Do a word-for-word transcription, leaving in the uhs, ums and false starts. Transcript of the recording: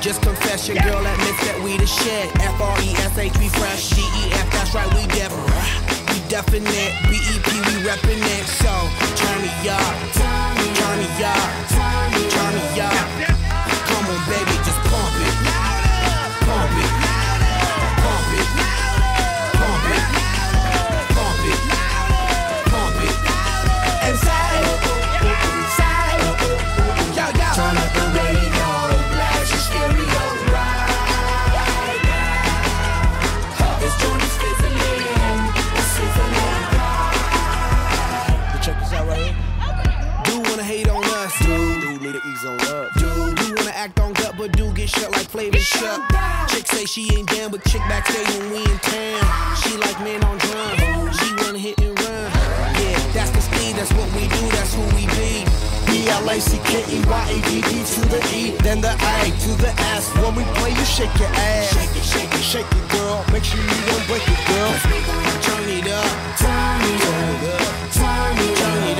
Just confess your girl admits that we the shit. F R E S H, we fresh. D E F, that's right, we different. We definite. B E P, we reppin' it. So, turn me up. Turn me up. Turn me up. Come on, baby, just pump it. Pump it. Pump it. Pump it. Pump it. Pump it. And say, say, yo, yo. Turn up the radio, blast your stereo right now. This joint is fizzling, it's sizzling right. But check this out right here. Dude wanna hate on us. Dude, dude need to ease on up. Dude, dude wanna act on gut, but dude get shut like Flavor Shut. Chick say she ain't down, but chick backstage when we in town. She like men on drum. She wanna hit and run. Yeah, that's the speed, that's what we do, that's who we be. B L A C K E Y A D D to the E, then the A to the S. When we play, you shake your ass. Shake it, shake it, shake it, girl. Make sure you don't break it, girl. Turn it up. Turn it up, turn it up. Turn it